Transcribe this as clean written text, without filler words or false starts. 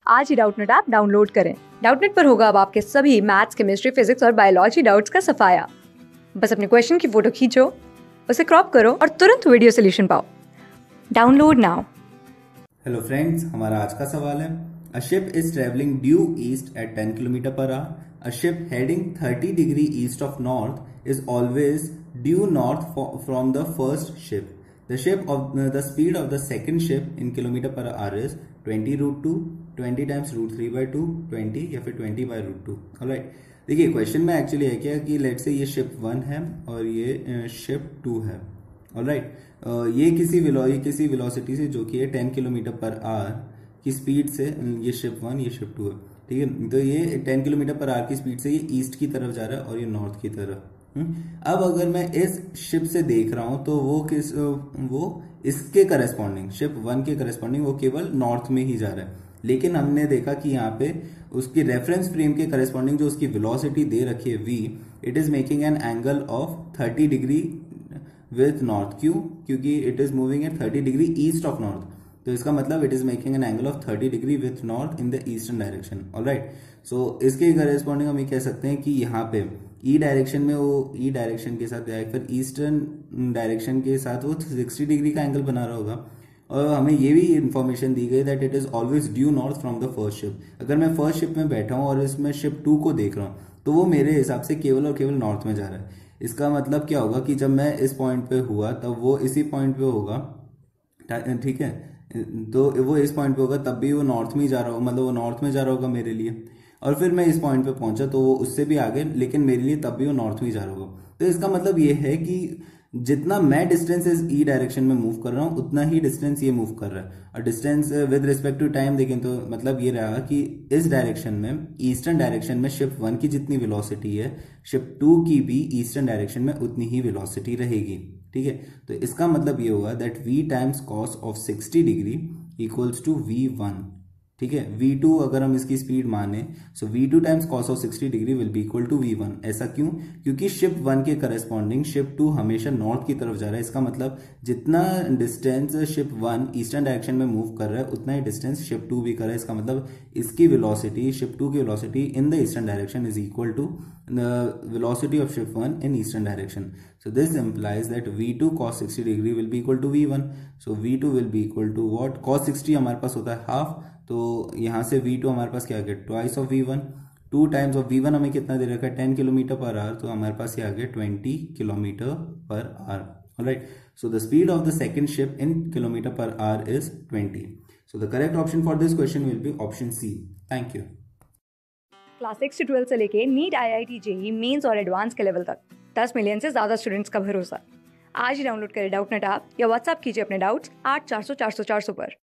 आज ही Doubtnut app download करें। डाउटनेट पर होगा अब आपके सभी मैथ्स, केमिस्ट्री, फिजिक्स और बायोलॉजी डाउट्स का सफाया। बस अपने क्वेश्चन की फोटो खींचो, उसे क्रॉप करो और तुरंत वीडियो सोल्यूशन पाओ। Download now. हेलो फ्रेंड्स, हमारा आज का सवाल है a ship is travelling due east at 10 kilometre per hour. A ship heading 30 degree east of north is always due north from the first ship. The speed of the second ship in kilometre per hour is 20 root 2, 20 times root 3/2, 20 या फिर 20 by root 2। Alright, देखिए question में actually है क्या कि let's say ये ship 1 है और ये शिप 2 है। ऑलराइट, ये किसी वेलोसिटी से जो कि है 10 किलोमीटर पर आवर की स्पीड से, ये शिप 1 ये शिप 2 है, ठीक है। तो ये 10 किलोमीटर पर आवर की स्पीड से ये ईस्ट की तरफ जा रहा है और ये नॉर्थ की तरफ। अब अगर मैं इस शिप से देख रहा हूं तो वो इसके करस्पॉन्डिंग, शिप 1 के करस्पॉन्डिंग वो केवल नॉर्थ में ही जा रहा है। लेकिन हमने देखा कि यहाँ पे उसकी रेफरेंस फ्रेम के करस्पॉन्डिंग जो उसकी वेलोसिटी दे रखी है v, it is making an angle of 30 degree with north. क्योंकि it is moving at 30 degree east of north, तो इसका मतलब it is making an angle of 30 degree with north in the eastern direction. Alright, so इसके corresponding हम ये कह सकते हैं कि यहाँ पे ई डायरेक्शन में वो ई डायरेक्शन के साथ या फिर ईस्टर्न डायरेक्शन के साथ वो 60 डिग्री का एंगल बना रहा होगा। और हमें ये भी इंफॉर्मेशन दी गई that it is always due north from the first ship. अगर मैं फर्स्ट शिप में बैठा हूँ और इसमें शिप 2 को देख रहा हूँ तो वो मेरे हिसाब से केवल और केवल नॉर्थ में जा रहा है। इसका मतलब क्या होगा कि जब मैं इस पॉइंट पे हुआ तब वो इसी पॉइंट पे होगा, ठीक है। तो वो इस पॉइंट पे होगा तब भी वो नॉर्थ में ही जा रहा होगा, मतलब वो नॉर्थ में जा रहा होगा मेरे लिए। और फिर मैं इस पॉइंट पे पहुंचा तो वो उससे भी आगे, लेकिन मेरे लिए तब भी वो नॉर्थ में ही जा रहा होगा। तो इसका मतलब ये है कि जितना मैं डिस्टेंस इस ई डायरेक्शन में मूव कर रहा हूँ उतना ही डिस्टेंस ये मूव कर रहा है। और distance with respect to time देखें तो मतलब ये रहा कि इस डायरेक्शन में, ईस्टर्न डायरेक्शन में शिप 1 की जितनी वेलोसिटी है, शिप 2 की भी ईस्टर्न डायरेक्शन में उतनी ही वेलोसिटी रहेगी, ठीक है। तो इसका मतलब ये हुआ that v times cos of 60 degree equals to v1, ठीक है। v2 अगर हम इसकी स्पीड माने, so v2 times cos of 60 degree will be equal to v1। ऐसा क्यों? क्योंकि शिप 1 के करस्पॉन्डिंग शिप 2 हमेशा नॉर्थ की तरफ जा रहा है। इसका मतलब जितना डिस्टेंस शिप 1 ईस्टर्न डायरेक्शन में मूव कर रहा है उतना ही डिस्टेंस शिप 2 भी कर रहा है। इसका मतलब इसकी वेलोसिटी, शिप 2 की velocity in the eastern direction is equal to the velocity of ship 1 in eastern direction. So this implies that v2 cos 60 degree will be equal to v1. So v2 will be equal to what? Cos 60 हमारे पास होता है half, तो यहाँ से v2 हमारे पास क्या आ गया? Twice of v1। 2 times of v1 हमें कितना दे रखा है? 10 किलोमीटर पर आवर, तो हमारे पास ये आ गया 20 kilometre per hour. Alright, so the speed of the second ship in kilometre per hour is 20। So the correct option for this question will be option C. Thank you. Class 6 से 12 से लेके NEET, IIT, JEE mains और advance के level तक 10 million से ज्यादा students का भरोसा। आज ही डाउनलोड करें डाउटनेट ऐप या व्हाट्सएप कीजिए अपने डाउट्स 8400 400 400 पर।